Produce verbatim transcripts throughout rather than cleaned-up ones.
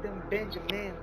them Benjamins.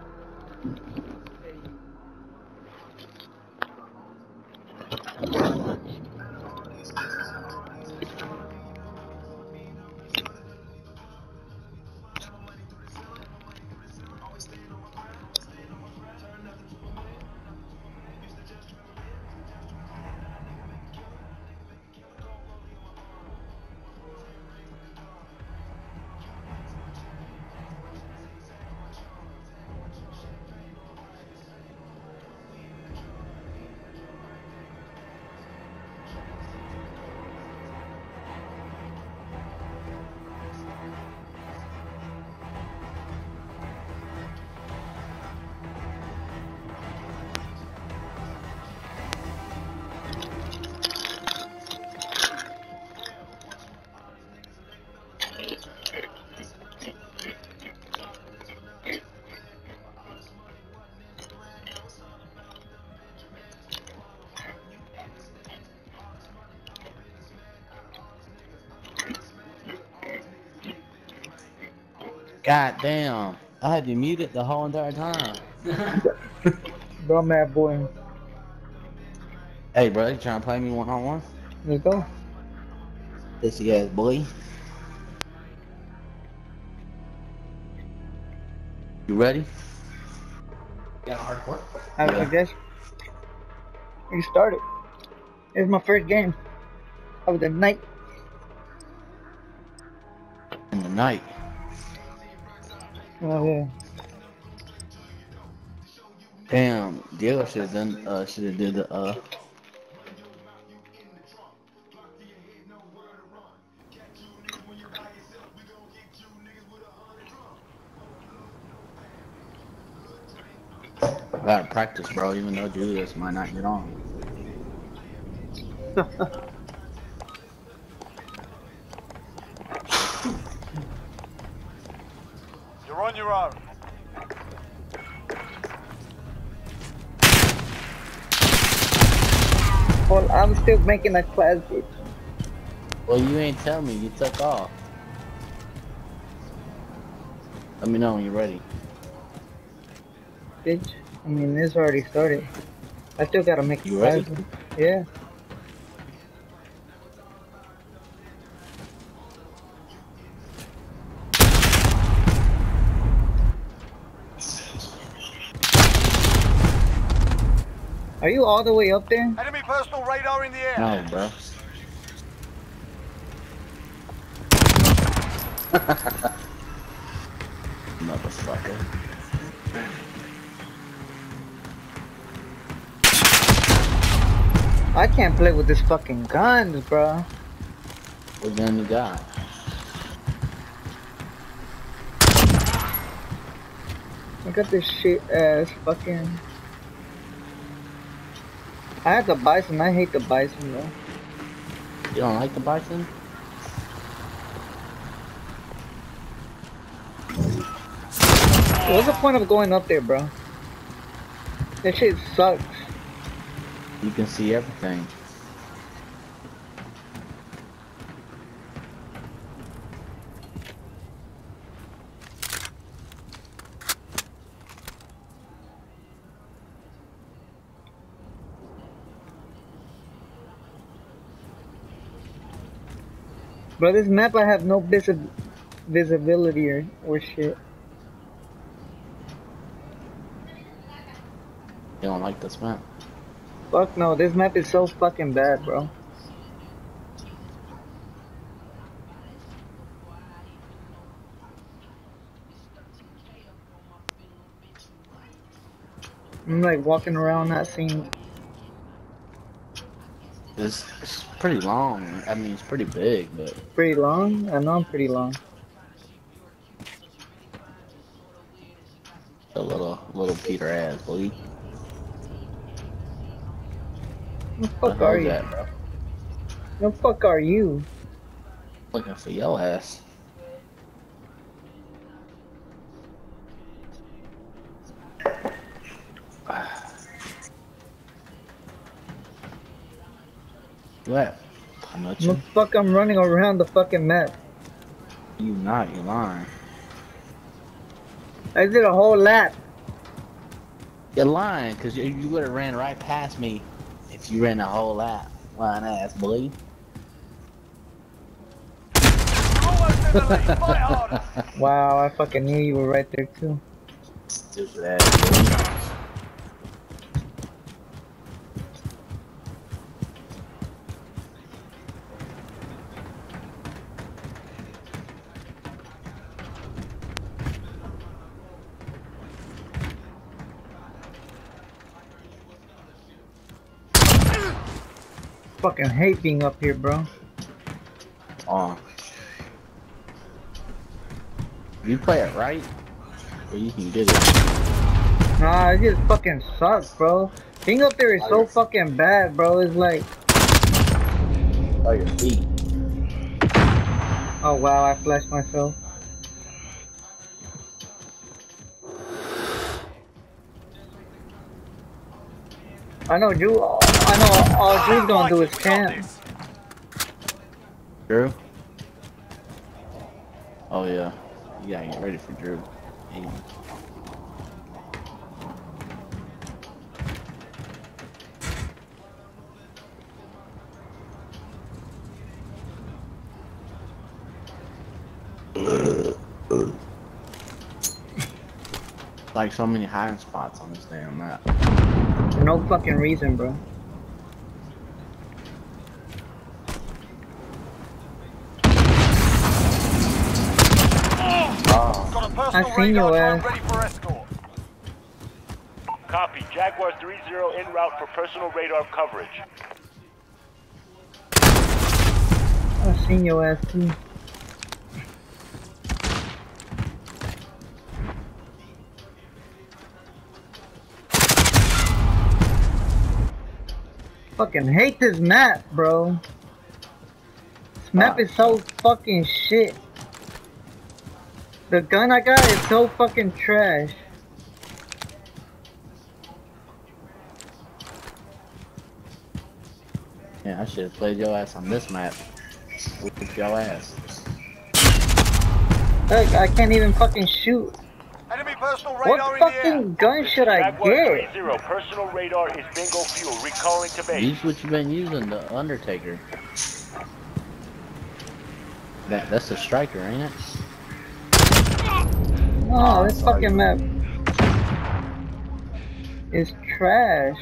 God damn. I had you muted the whole entire time. Bro, mad boy. Hey, bro, you trying to play me one on one? Let's go. Pissy ass boy. You ready? Got hardcore. I, Yeah. I guess we started. It's my first game of the night. In the night. Oh yeah. Damn, Diego should have done. Uh, should have did the. Uh. I gotta practice, bro. Even though Julius might not get on. You're on your own. Well, I'm still making a class, bitch. Well, you ain't tell me. You took off. Let me know when you're ready. Bitch. I mean, this already started. I still gotta make a You class. ready? Yeah. Are you all the way up there? Enemy personal radar in the air. No, bro. Motherfucker. I can't play with this fucking guns, bro. What gun you got? I got this shit ass fucking. I have the bison. I hate the bison though. You don't like the bison? What's the point of going up there, bro? That shit sucks. You can see everything. Bro, this map I have no visi visibility or, or shit. You don't like this map? Fuck no, this map is so fucking bad, bro. I'm like walking around not seeing. It's, it's pretty long. I mean, it's pretty big, but Pretty long? I know I'm pretty long. a little, little Peter ass, boy. The fuck are you? That, bro? The fuck are you? Looking for your ass. What? The fuck I'm running around the fucking map. You not, you lying. I did a whole lap. You're lying, cause you, you would have ran right past me if you ran the whole lap. Lying ass boy. Almost in the lead. Fight harder. Wow, I fucking knew you were right there too. Stupid ass boy. Fucking hate being up here, bro. Oh. You play it right, or you can get it. Nah, it just fucking sucks, bro. Being up there is so fucking bad, bro. It's like, Oh, your feet. oh wow, I flashed myself. I know Drew. I know all Drew's gonna do is We got camp. this. Drew? Oh yeah. You gotta get ready for Drew. Hey. Like so many hiding spots on this damn map. For no fucking reason, bro. Oh. Got a I personal seen your radar drone ass. ready for escort. Copy. Jaguar three zero en route for personal radar coverage. I seen your ass too. Fucking hate this map, bro. This map Ah. is so fucking shit. The gun I got is so fucking trash. Yeah, I should have played your ass on this map. With your ass. Look, I can't even fucking shoot. Enemy personal What radar in the air. fucking gun should I Jaguar three get? zero, personal radar is bingo fuel. Recalling to base. Use what you've been using, the Undertaker. That that's the striker, ain't it? Oh, this fucking map is trash.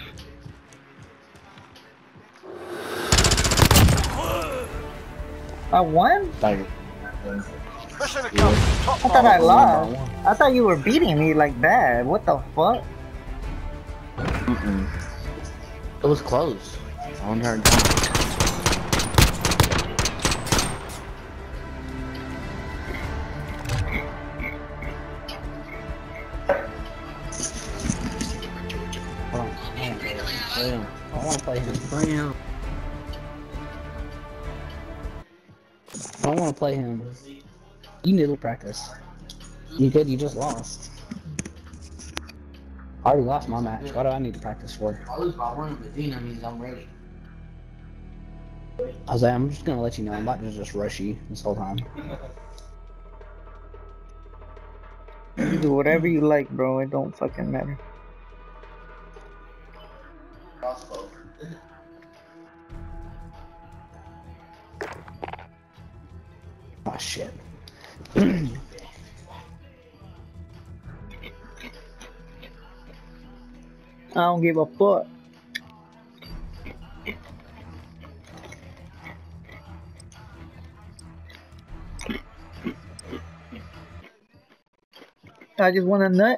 I won? Striker. Mission accomplished. Top I thought I mark. lost. I thought you were beating me like bad. What the fuck? Mm-mm. It was close. On her time. Oh, I want to play him. Play him. I don't want to play him. You need to practice. You good? You just lost. I already lost my match. What do I need to practice for? I lose by one, but Dina means I'm ready. I was like, I'm just gonna let you know. I'm about to just rush you this whole time. You do whatever you like, bro. It don't fucking matter. Crossbow. Oh shit. I don't give a fuck. I just want a nut.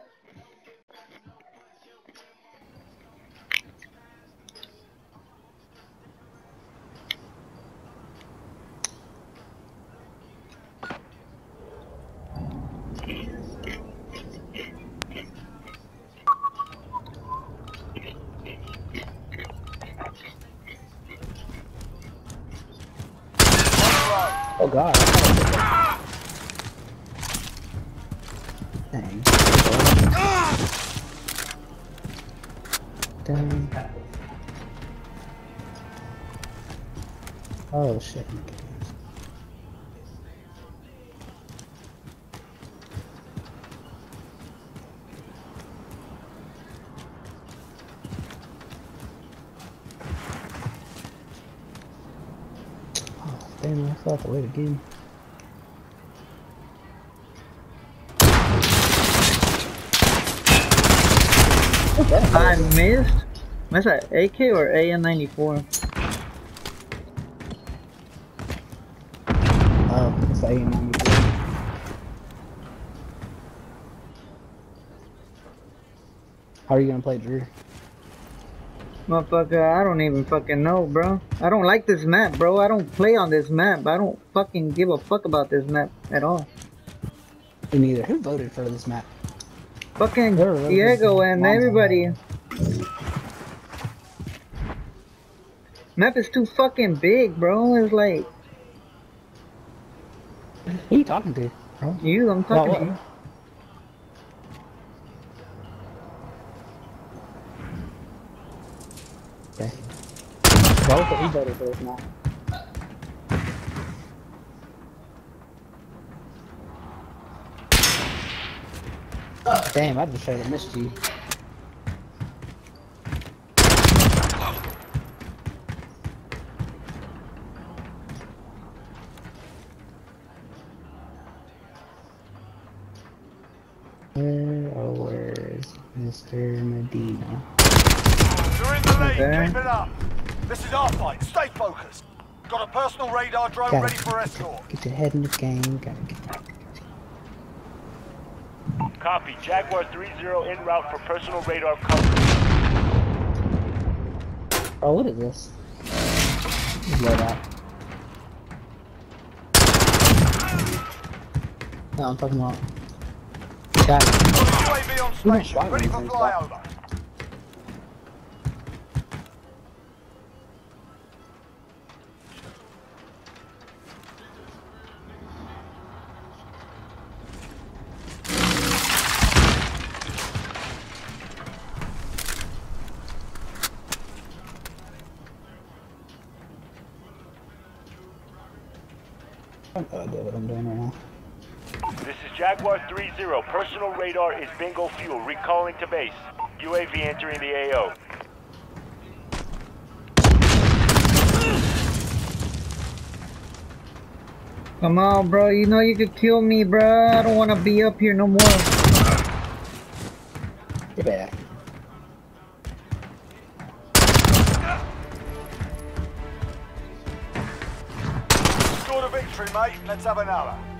Oh god. Dang. Dang. Oh shit. Damn, I still have to wait again. I missed. What's that? A K or A N ninety-four? Oh, it's A N ninety-four. How are you gonna play, Drew? Motherfucker, I don't even fucking know, bro. I don't like this map, bro. I don't play on this map. I don't fucking give a fuck about this map at all. Me neither. Who voted for this map? Fucking Really Diego and Monzo. everybody. Map is too fucking big, bro. It's like Who are you talking to, bro? you. I'm talking Well, to you. Okay. Both of you voted for this map. Damn, I just straight up missed you. Where, oh, where's Mister Medina? You're in the lead. Okay. Keep it up. This is our fight. Stay focused. Got a personal radar drone Got it. ready for escort. Get your head in the game. Gotta get. Copy. Jaguar three zero en route for personal radar coverage. Oh, what is this? Blow that. No, I'm talking about. Got it. U A V on We don't station. fly Ready for these things, flyover. I have no idea what I'm doing right now. This is Jaguar three zero. Personal radar is bingo fuel. Recalling to base. U A V entering the A O. Come on, bro. You know you could kill me, bro. I don't want to be up here no more. Get back. Scored a victory, mate. Let's have another.